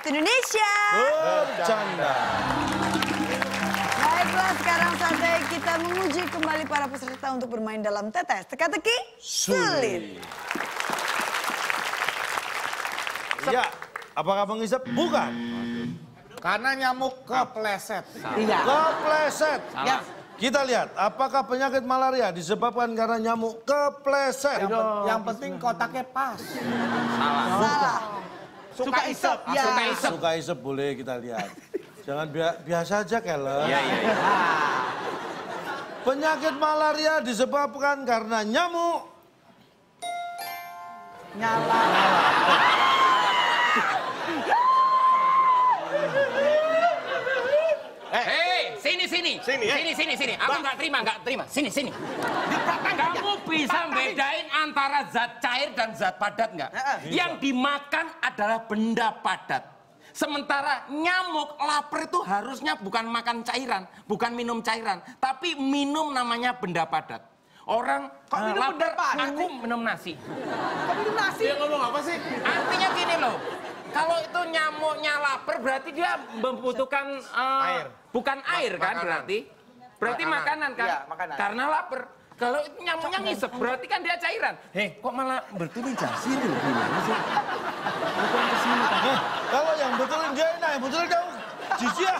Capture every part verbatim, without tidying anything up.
Waktu Indonesia Bercanda. Baiklah, sekarang saatnya kita menguji kembali para peserta untuk bermain dalam tetes teka-teki sulit. Ya, apakah mengisap? Bukan. Karena nyamuk kepleset. Iya. Kepleset. Ya. Kita lihat, apakah penyakit malaria disebabkan karena nyamuk kepleset? Yang, pen- yang penting kotaknya pas. Salah. Suka isep. Ya. Suka isep. Suka isep boleh kita lihat. Jangan bia- biasa aja, Keller. Iya, iya, iya. Penyakit malaria disebabkan karena nyamuk. Nyala. Hei, sini sini. Sini, ya? Sini sini sini. Aku nggak terima, nggak terima. Sini sini. Kamu bisa bedain antara zat cair dan zat padat nggak? Yang dimakan adalah benda padat. Sementara nyamuk lapar itu harusnya bukan makan cairan, bukan minum cairan, tapi minum namanya benda padat. Orang Kok minum lapar, benda padat? aku minum nasi. Kok minum nasi? Dia ngomong apa sih? Artinya gini loh, kalau itu nyamuknya lapar berarti dia membutuhkan eh, Air. bukan air kan makanan. berarti? Berarti makanan, Makanan. kan? Iya, makanan. Karena lapar. Kalau itu nyamuknya ngisep berarti kan dia cairan. Hei, kok malah betulin jasi itu loh gimana sih? Bukan kesini kan? Eh, kalau yang betulin dia enak, yang betulin kamu jijik ya.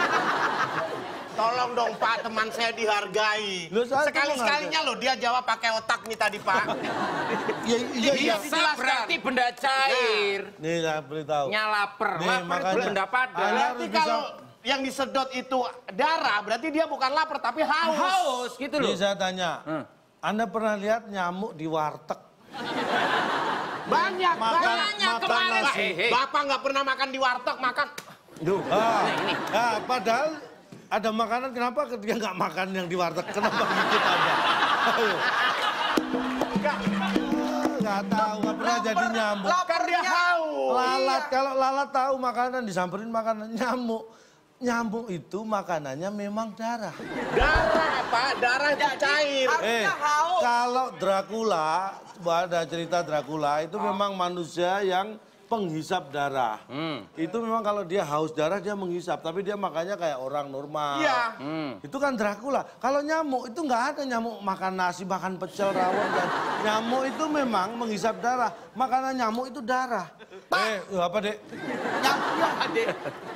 Tolong dong Pak, teman saya dihargai. Loh, saya Sekali-sekalinya loh dia jawab pakai otak nih tadi Pak. Iya, iya, iya. Ngisep berarti benda cair. Nih, saya beritahu. Nya lapar, Nih, lapar itu makanya. benda padat. Anda Berarti harus bisa- kalau yang disedot itu darah, berarti dia bukan lapar tapi haus. Haus gitu loh. Nih saya tanya, Hmm. Anda pernah lihat nyamuk di warteg? Banyak, Makan- banyak. makan kemarin. nasi. Eh, eh, Bapak nggak pernah makan di warteg, makan. Ah, ini. ah, padahal ada makanan, kenapa dia nggak makan yang di warteg? Kenapa ngikut Anda? Ayo. Ah, Nggak tahu, nggak pernah jadi nyamuk. Kan dia haus. Lalat, kalau lalat tahu makanan, disamperin makanan nyamuk. Nyamuk itu makanannya memang darah. Darah Pak, darah itu cair. Eh, kalau Dracula, ada cerita Dracula, itu memang manusia yang penghisap darah. Itu memang kalau dia haus darah, dia menghisap. Tapi dia makannya kayak orang normal. Iya. Itu kan Dracula. Kalau nyamuk, itu nggak ada nyamuk makan nasi, makan pecel, rawon. Dan nyamuk itu memang menghisap darah. Makanan nyamuk itu darah. Eh, apa dek? Nyamuknya adek.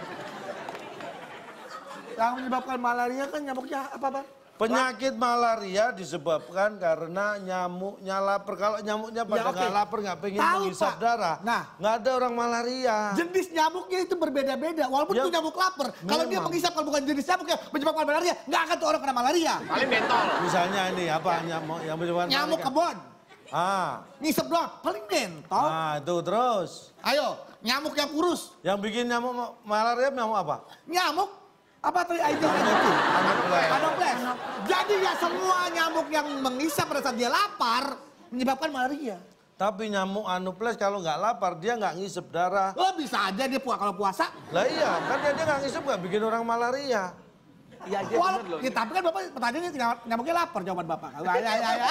Yang menyebabkan malaria kan nyamuknya apa Bang? Penyakit malaria disebabkan karena nyamuknya lapar. Kalau nyamuknya pada Ya, oke. nggak lapar, nggak pengen Tahu, menghisap Pak. darah, Nah. nggak ada orang malaria. Jenis nyamuknya itu berbeda-beda. Walaupun Ya, itu nyamuk lapar. Kalau dia memang. menghisap, kalau bukan jenis nyamuk yang menyebabkan malaria, nggak akan tuh orang kena malaria. Paling bentol. Misalnya ini apa nyamuk yang menyebabkan Nyamuk malaria? kebon. Ah, Ngisep doang, paling bentol. nah itu terus. Ayo, nyamuk yang kurus. Yang bikin nyamuk ma- malaria nyamuk apa? Nyamuk, apa tadi itu? itu? Anopheles. Anopheles. Jadi ya semua nyamuk yang menghisap pada saat dia lapar, menyebabkan malaria. Tapi nyamuk Anopheles kalau nggak lapar dia nggak ngisep darah. Oh bisa aja dia puas kalau puasa. Lah iya, kan dia dia nggak ngisep nggak bikin orang malaria. Iya, Walau, ya, tapi kan Bapak pertanyaannya nyamuk- nyamuknya lapar jawaban Bapak. Ya, ya, ya, ya.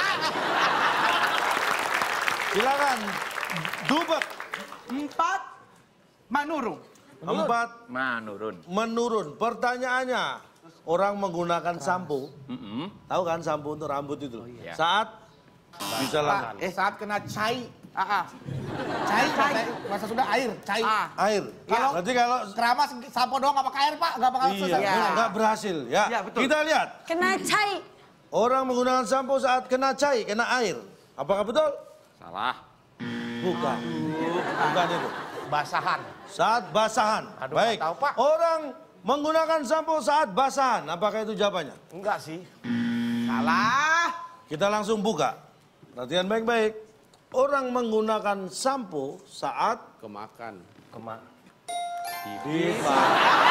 Silakan. Dubek. Empat, manurung. Empat Menurun. menurun. Pertanyaannya, orang menggunakan sampo, tahu kan sampo untuk rambut itu? Saat bisa langsung. Eh, saat kena cai. Ah, ah. Cai, cai. Masa sudah air, cai. Air. Kalau- Berarti kalau Keramas sampo doang nggak pakai air Pak, nggak bakal iya, selesai. nggak berhasil ya. Iya, betul. Kita lihat. Kena cai. Orang menggunakan sampo saat kena cai, kena air. Apakah betul? Salah. Bukan. Bukan itu. Basahan. Saat basahan. Aduh, Baik. nggak tahu, Pak. Orang menggunakan sampo saat basahan. Apakah itu jawabannya? Enggak sih. Salah. Kita langsung buka. Perhatian baik-baik. Orang menggunakan sampo saat Kemakan. Kema. dipakai.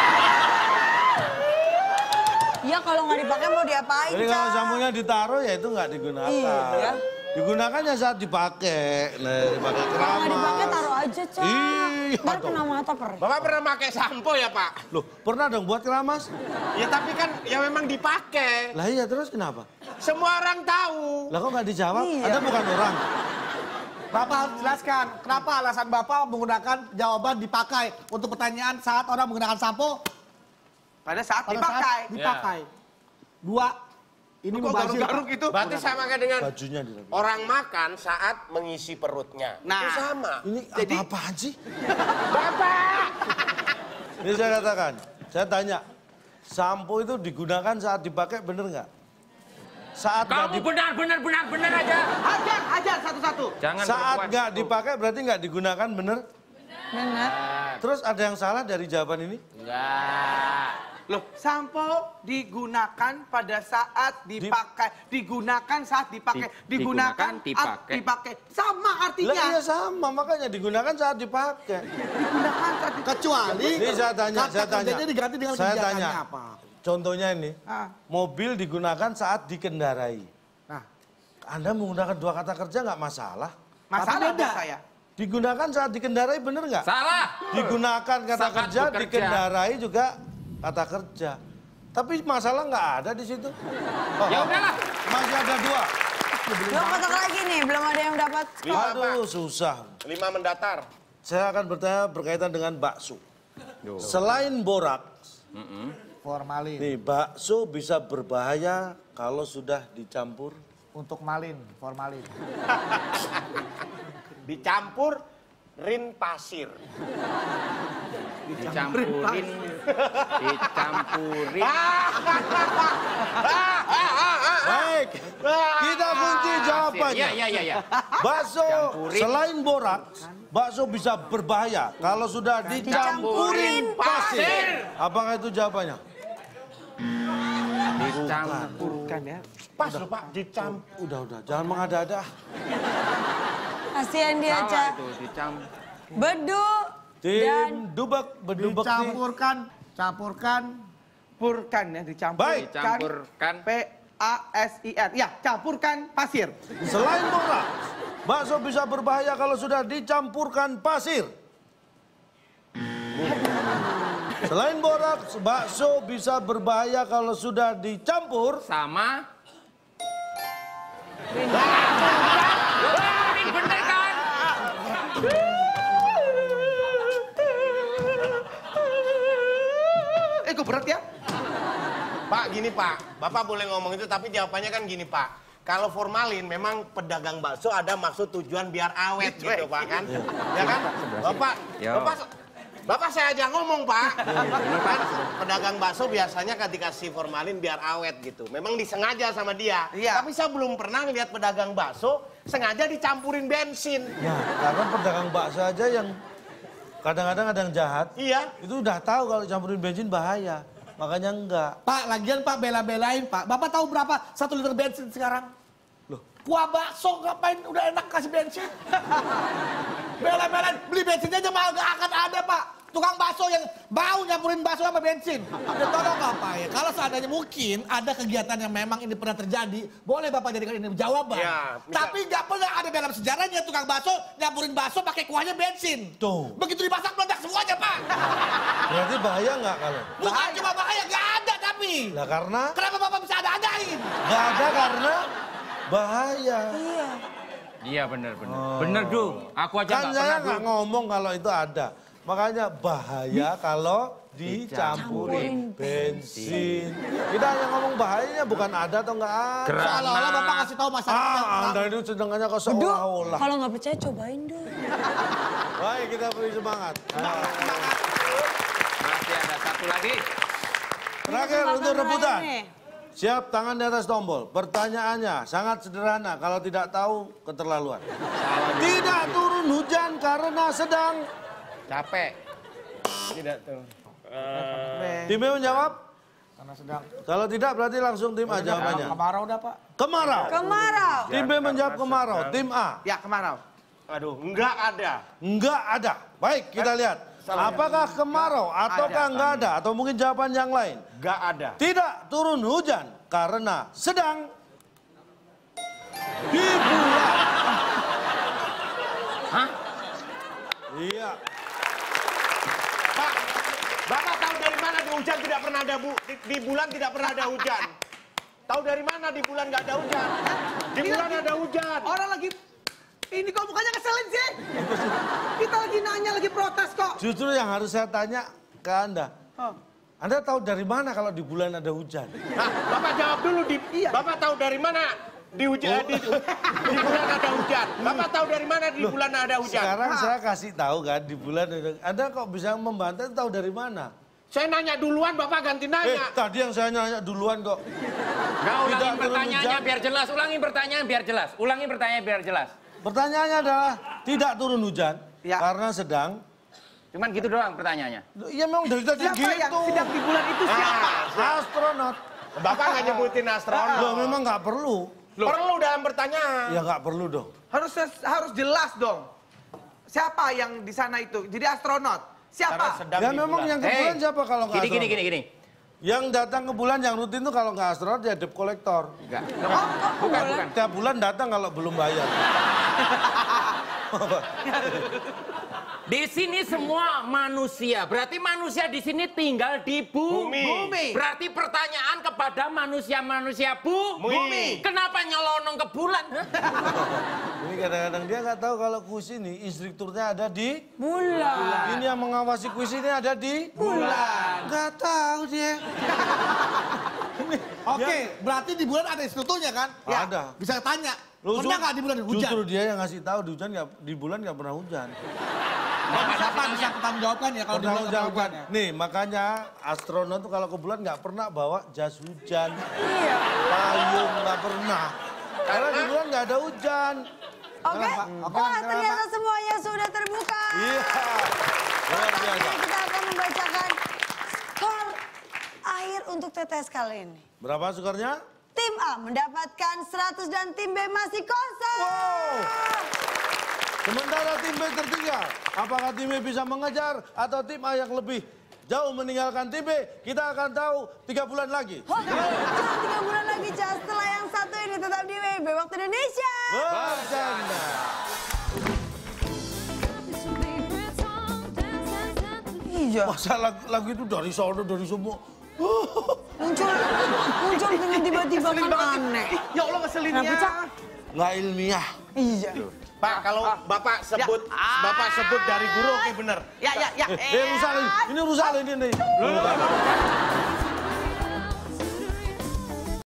Ya kalau nggak dipakai mau diapain, Jadi kalau Cak? samponya ditaruh ya itu nggak digunakan. Iya. Digunakannya saat dipakai. Nah, dipakai Kalau keramas. nggak dipakai taruh aja, Cak. Iya, Ntar toh. kena mata perih. Bapak pernah pakai sampo ya Pak? Loh, pernah dong buat keramas? Ya tapi kan ya memang dipakai. Lah iya, terus kenapa? Semua orang tahu. Lah kok nggak dijawab? Iya. Anda bukan orang. Bapak harus jelaskan, kenapa alasan Bapak menggunakan jawaban dipakai untuk pertanyaan saat orang menggunakan sampo? Pada saat Pada dipakai. saat dipakai. Dua, ini Kok mubazir. garuk-garuk itu? Berarti sama kayak dengan Bajunya dirapin. orang makan saat mengisi perutnya. Nah. Itu sama. Ini Jadi- apa-apaan sih? Bapak! Ini saya katakan, saya tanya, sampo itu digunakan saat dipakai bener nggak? Saat nggak Kamu di- benar, benar, benar, benar aja. Hajar, hajar satu-satu. Jangan saat perempuan. nggak dipakai berarti nggak digunakan bener? Benar. Terus ada yang salah dari jawaban ini? Enggak. Loh, sampo digunakan pada saat dipakai. Digunakan saat dipakai. Di- Digunakan digunakan, saat dipakai. dipakai. Sama Lah artinya. iya sama, makanya digunakan saat dipakai. Digunakan saat dipakai. Kecuali Ini saya tanya, kata saya tanya. kerjanya diganti dengan Saya kegiatannya tanya. apa? Contohnya ini, Ah. mobil digunakan saat dikendarai. Nah, Anda menggunakan dua kata kerja nggak masalah. Masalah Tapi beda. buat saya. Digunakan saat dikendarai bener nggak? Salah. Digunakan kata Saat kerja, bekerja. dikendarai juga kata kerja. Tapi masalah nggak ada di situ. Oh, Ya udahlah. masih ada dua. Dua kotak lagi nih, belum ada yang dapat skor. Aduh, susah. Lima mendatar. Saya akan bertanya berkaitan dengan bakso. Selain boraks, formalin. nih bakso bisa berbahaya kalau sudah dicampur. Untuk malin, formalin. Dicampur rin pasir. Dicampurin. Dicampurin. Baik, kita kunci jawabannya. Iya, iya, iya, iya. Bakso Campurin. selain boraks, bakso bisa berbahaya kalau sudah dicampurin pasir. Apakah itu jawabannya? Dicampurkan ya. Pas loh Pak, dicampur. Udah, udah, jangan mengada-ada. Kasihan dia, Salah Ca. itu, dicampur. Bedu dan Tim dubek bedubek nih. Dicampurkan, campurkan. Campurkan ya, dicampur. Baik. Dicampurkan. P A S I R. Ya, campurkan pasir. Selain boraks, bakso bisa berbahaya kalau sudah dicampurkan pasir. Selain boraks, bakso bisa berbahaya kalau sudah dicampur. Sama. Ini bener kan? Eh, kok berat ya? Pak, gini Pak. Bapak boleh ngomong itu, tapi jawabannya kan gini Pak. Kalau formalin memang pedagang bakso ada maksud tujuan biar awet gitu Pak kan. Ya kan? Bapak, Yo. Bapak, Bapak saya aja ngomong Pak. Kan pedagang bakso biasanya kan dikasih formalin biar awet gitu. Memang disengaja sama dia. Iya. Tapi saya belum pernah lihat pedagang bakso sengaja dicampurin bensin. Ya, karena pedagang bakso aja yang kadang-kadang ada yang jahat. Iya. Itu udah tahu kalau campurin bensin bahaya. Makanya enggak. Pak, lagian Pak bela-belain Pak. Bapak tahu berapa satu liter bensin sekarang? Loh. Kuah bakso ngapain udah enak kasih bensin? Bela-belain, beli bensinnya aja mahal gak akan ada Pak. Tukang bakso yang mau nyampurin bakso sama bensin. Ya tolong nggak Pak ya, kalau seandainya mungkin ada kegiatan yang memang ini pernah terjadi, boleh Bapak jadikan ini jawaban. Ya, misal- Tapi nggak pernah ada dalam sejarahnya tukang bakso nyampurin bakso pakai kuahnya bensin. Tuh. Begitu dimasak meledak semuanya Pak. Berarti bahaya nggak kalau? Bukan cuma bahaya, nggak ada tapi. Lah karena Kenapa Bapak bisa ada-adain? nggak ada karena bahaya. iya. Iya bener, bener. Bener, Du. Aku aja Kan nggak saya pernah, nggak Du. ngomong kalau itu ada. Makanya bahaya kalau dicampurin bensin. Kita hanya ngomong bahayanya bukan ada atau nggak ada. Gerak. Seolah-olah Bapak kasih tahu masyarakat. Ah, Anda itu sedangkannya kok Bedu, seolah-olah. kalau nggak percaya cobain dulu. Baik, kita beri semangat. Masih ada satu lagi. Terakhir Kesempatan untuk rebutan. terakhir nih. Siap, tangan di atas tombol. Pertanyaannya sangat sederhana. Kalau tidak tahu, keterlaluan. Tidak turun hujan karena sedang... Capek. Tidak tuh. Tim B menjawab? Karena sedang Kalau tidak berarti langsung tim A jawabannya. kemarau dah Pak. Kemarau. Kemarau. Tim B menjawab kemarau. Tim A? Ya, kemarau. Aduh, enggak ada. Enggak ada. Baik, kita lihat. Apakah kemarau ataukah enggak ada? Atau mungkin jawaban yang lain? Enggak ada. Tidak turun hujan karena sedang di bulan. Hah? Iya. Pak, Bapak tahu dari mana di hujan tidak pernah ada bu, di, di bulan tidak pernah ada hujan? Tahu dari mana di bulan nggak ada hujan? Di bulan ada hujan. Orang lagi Ini kok mukanya keselin sih? Kita lagi nanya, lagi protes kok. Justru yang harus saya tanya ke Anda. Oh. Anda tahu dari mana kalau di bulan ada hujan? Nah, Bapak jawab dulu, di, Iya. Bapak tahu dari mana di hujan di, di bulan ada hujan? Bapak tahu dari mana di bulan ada hujan? Sekarang saya kasih tahu kan di bulan ada. Anda kok bisa membantah tahu dari mana? Saya nanya duluan, Bapak ganti Eh, nanya. tadi yang saya nanya duluan kok. Nah, ulangin Tidak turun pertanyaannya hujan. biar jelas. Ulangi pertanyaan biar jelas. Ulangi pertanyaan biar jelas. Pertanyaannya adalah tidak turun hujan Ya. karena sedang. Cuman gitu doang pertanyaannya. Iya memang dari tadi Siapa gitu. yang sedang di bulan itu siapa? Astronot. Bapak nggak nyebutin astronot. Loh memang nggak perlu. Perlu dalam pertanyaan. Ya nggak perlu dong. Harus harus jelas dong. Siapa yang di sana itu? Jadi astronot. Karena Siapa? sedang Ya di memang bulan. yang ke bulan Hey, siapa kalau nggak Gini, gini, astronot? gini, gini. Yang datang ke bulan yang rutin tuh kalau nggak astronot ya debt collector. Enggak. Oh, Bukan, bukan. Tiap bulan datang kalau belum bayar. Di sini semua manusia. Berarti manusia di sini tinggal di bu- Bumi. Bumi. Berarti pertanyaan kepada manusia-manusia bu- Bumi. Kenapa nyelonong ke bulan? Hah? Ini kadang-kadang dia nggak tahu kalau kuis ini instrukturnya ada di Bulan. ini yang mengawasi kuis ini ada di bulan. Nggak tahu dia. Oke, berarti di bulan ada instrukturnya kan? Ya. Ada. Bisa tanya. Loh, Pernah ju- nggak di bulan hujan? Justru dia yang ngasih tahu di hujan nggak di bulan nggak pernah hujan. Siapa bisa bertanggung jawabkan ya kalau di bulan Pernah nggak pernah jawabkan. hujan ya? Nih makanya astronot tuh kalau ke bulan nggak pernah bawa jas hujan, Iya. payung nggak pernah. Karena di bulan nggak ada hujan. Oke. Kenapa? Oke, Wah, kenapa? ternyata semuanya sudah terbuka. Iya. Luar biasa. Saatnya kita akan membacakan skor akhir untuk T T S kali ini. Berapa skornya? Tim A mendapatkan seratus dan tim B masih kosong. Wow. Sementara tim B tertinggal. Apakah tim B bisa mengejar atau tim A yang lebih jauh meninggalkan tim B? Kita akan tahu tiga bulan lagi. Wah, jangan tiga bulan lagi, Cas. Setelah yang satu ini tetap di W B Waktu Indonesia. Bercanda. Iya. Masa lagu, lagu itu dari sono, dari semua. Muncul, muncul dengan tiba-tiba kan aneh. Ya Allah ngeselinnya. Kenapa, Cak? Nggak ilmiah. Iya. Pak, kalau Bapak sebut Bapak sebut dari guru oke bener. Ya, ya, ya. Eh, rusak ini. Ini rusak ini nih.